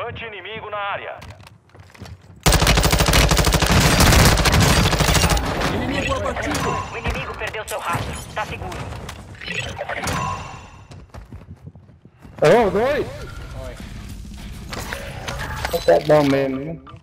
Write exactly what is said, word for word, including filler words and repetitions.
Hunte inimigo na área. Inimigo abatido. O inimigo perdeu seu rastro. Tá seguro. Oh, dois! Tá bom mesmo, né?